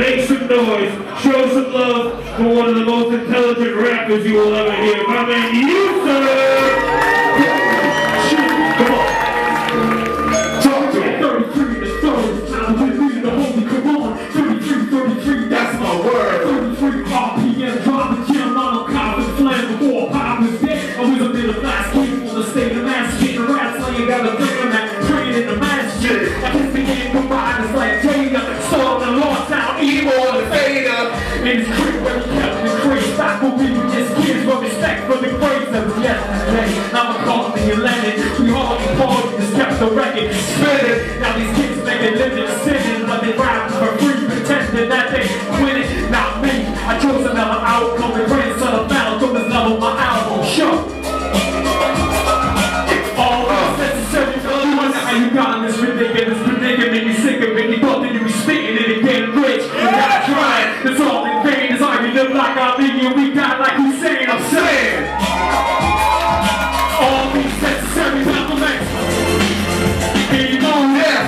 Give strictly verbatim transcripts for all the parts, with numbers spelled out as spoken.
Make some noise, show some love for one of the most intelligent rappers you will ever hear. My man, you, sir! Come on. Talk to me. thirty-three is third. Time to read the holy Quran. thirty-three, thirty-three, that's my word. thirty-three R P M, drop the gym, monocarbon flame before pop is dead. I was a bit of last week on the state of mass, getting rats laying down the thing and that praying in the masjid. I just began to ride, it's like Jada, saw the lost out, evil and the fader. In his crib where he kept the crate, back will be just kids for respect for the grace that was yesterday. I'm a Cartman and Lennon, we hardly party, just kept the record spinning. Now these kids make a living sinning, but they rap for free, pretending that they win it. Not me, I chose another outcome, the grandson of Malcolm is level my album, sure. All uh, necessary for you, wonder how you got in this ridiculous predicament. You sick of it, you thought that you be spitting it and getting rich. You gotta try it, it's all in vain. It's like you live like I'm thinking, we got like Hussein, I'm saying. All these necessary compliments. Here you go, yeah.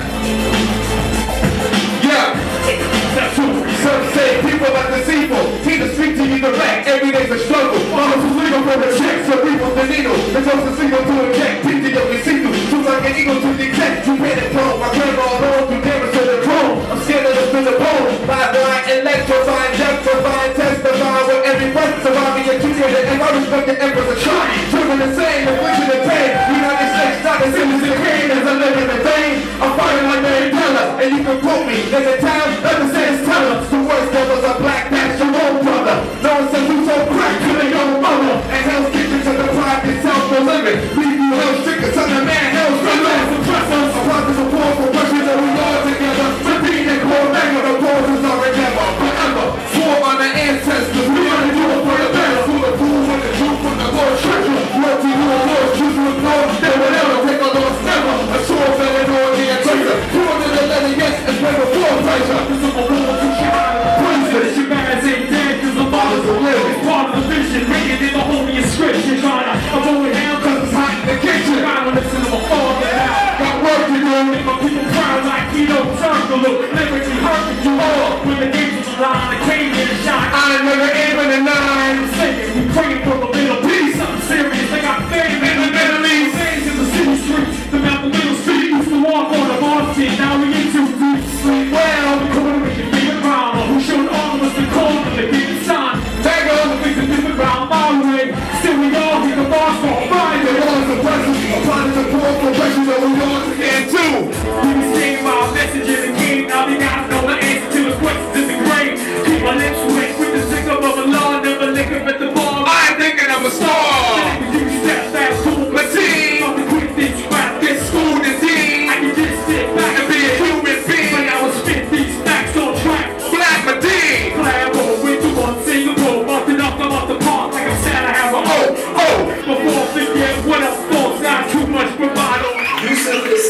Yeah. That's true. Some say people like the sequel. He to speak to you direct. Every day's a struggle. Mama's was legal for the check, so we was the needle. The toast is legal to inject. Pinky don't be see through. Too like an eagle to detect. You paid it pro. My camera all on. You damage to the chrome. I'm scared of the spin the bone. By blind, electrifying, justifying, testifying with every breath. Surviving your keep it. And I respect the emperor's a try. Driven insane, affliction and pain. United States, not as soon as the pain as I live in the vein. I'm fighting like Mary Keller. And you can quote me. There's a town, let the saints tell us. The worst devils are black, that's your own brother. No one says who's so crack to their own mother. And hell's kitchen to the pride itself for living. Leave you hell stricken, son of man, hell's relentless. Suppressors, a process of war for pressure that we all together. Repeat and core mega, the causes are never, forever. Swore on the ancestors, we only do it for the better. Full of fools and the truth from the Lord's treasure. Loyalty who are Lord's truth with Lord, they will never take a loss, never. A sword fell in all the traitor. Pour to the letter, yes, and play before pleasure. This is a war to shine. Praise it, your man ain't dead, cause the fathers will live. It's part of the vision, making it the holiest scripture. Trying to avoid hell cause it's hot in the kitchen. I don't listen to my father now. Got work to do, make my people proud like Keto Turkle. Lyrically hurting you all. When the games was alive, I came in and shine. I ain't never even a nine. I'm singing, we praying for a little peace. Something serious, they got fame in the Middle East. Things in the city streets, the Mountain Middle Street. Used to walk on the Boston, now we in too deep sleep. Well, the corner with your favorite drama. Who showed all of us the code when they didn't sign? There goes the things that different round my way. Still we all hit the boss for Friday. There was a presence, applying the poor for pressure that we all again too. We be saying my message in the game. Now they gotta know the answer to the questions in the grave. Keep my lips wet with the sick of a law. Never lick up at the bar. I'm thinking I'm a star. You step fast, cool, my team. I'm the quick things rap, get schooled indeed. I can just sit back and be a human being. Like I was spit these facts on track. Black my team. Glad roll with the one Singapore. Bumping up, I'm off the park like I'm sad I have a oh, oh. Before I forget what else falls down too much bravado. You said this,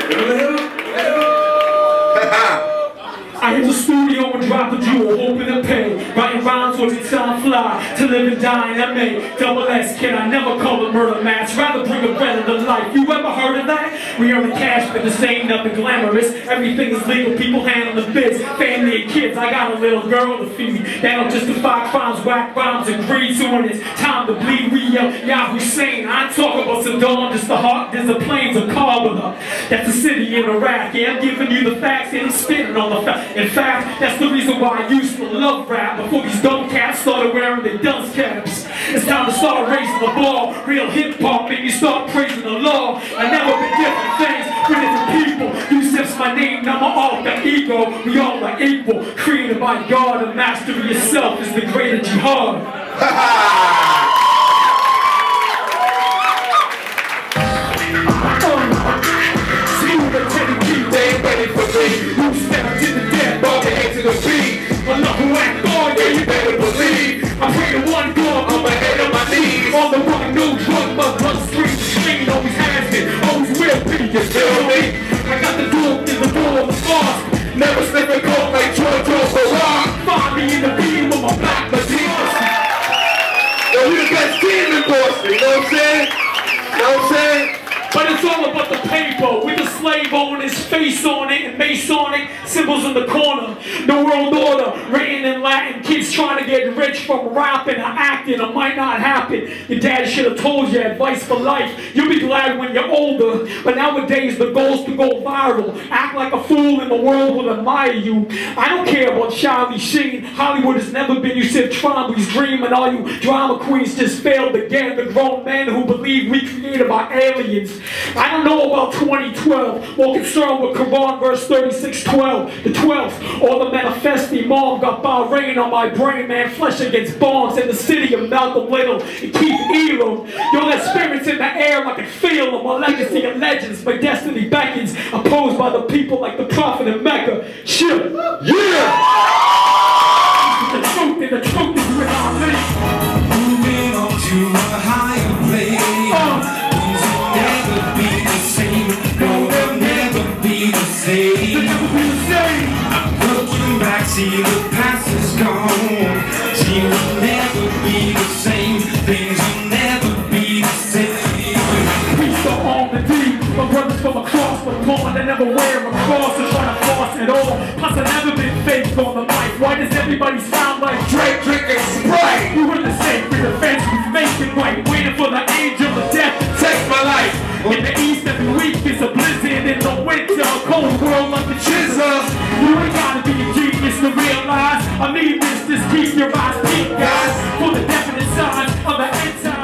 I hit the studio and drop a jewel, hoping to pay. Writing rhymes with the time fly, to live and die in M A. Double S, kid, I never call it murder match. Rather bring a better to life. You ever heard of that? We earn the cash, but this ain't nothing glamorous. Everything is legal, people handle the biz. Family and kids, I got a little girl to feed. That'll justify crimes, whack rhymes, and greed. So when it's time to bleed, we yell, Yah Hussein. I ain't talking about Saddam, just the heart, there's the plains of Karbala. That's a city in Iraq. Yeah, I'm giving you the facts, and I'm spitting on the facts. In fact, that's the reason why I used to love rap. Before these dumb cats started wearing their dunce caps. It's time to start raising the ball. Real hip-hop, and you start praising the law. I never been different things for different people. You sips my name, now my alter ego. We all are equal, created by God. And mastery yourself is the greater jihad. They ain't ready for me. You step to the death, bow your head to the beat. I'm not who act on, yeah, you better believe. I pray to one God, I'm ahead of my knees. On the rock, no drug, but blood street. Ain't always has been, always will be, you feel me? I got the door in the door of the farce. Never sniffing coke like George Rock. Find me in the beam with my black Latinos. Yo, we the best team in Boston, you know what I'm saying? You know what I'm saying? But it's all about the paper, we the slave rainbow and his face on it, and Masonic symbols in the corner. The world order, written in Latin. Kids trying to get rich from rapping or acting, it might not happen. Your dad should have told you advice for life. You'll be glad when you're older, but nowadays the goal's to go viral. Act like a fool and the world will admire you. I don't care about Charlie Sheen. Hollywood has never been Yusuf Trombley's dream, and all you drama queens just failed again. The grown men who believe we created by aliens. I don't know about twenty twelve, more concerned with Quran verse thirty-six twelve, the twelfth, or the manifesti. Mom got Bahrain on my brain, man, flesh against bombs in the city of Malcolm Little and Keith Elam. Yo, that spirit's in the air, I can feel them. My legacy of legends, my destiny beckons, opposed by the people like the prophet in Mecca. Shit, yeah! The truth and the truth is where I live. Moving on to a higher place. Uh, Things will never be the same. No, they'll never be the same. They'll never be the same. I'm looking back, see the past is gone. See, we'll never be the same. Things will never be the same. Peace to all the deep. My brothers from across the pond, they never wear a cross and try to floss it all. Plus, I've never been fake on the mic. Why does everybody sound like Drake drinking Sprite. you in the sacred defense? We make it right, waiting for the angel of death to Take my life. in the east every week is a blizzard in the winter, a cold world like the chisel. You ain't gotta be a genius to realize I mean this, just keep your eyes peeled, guys, for the definite signs of the end time.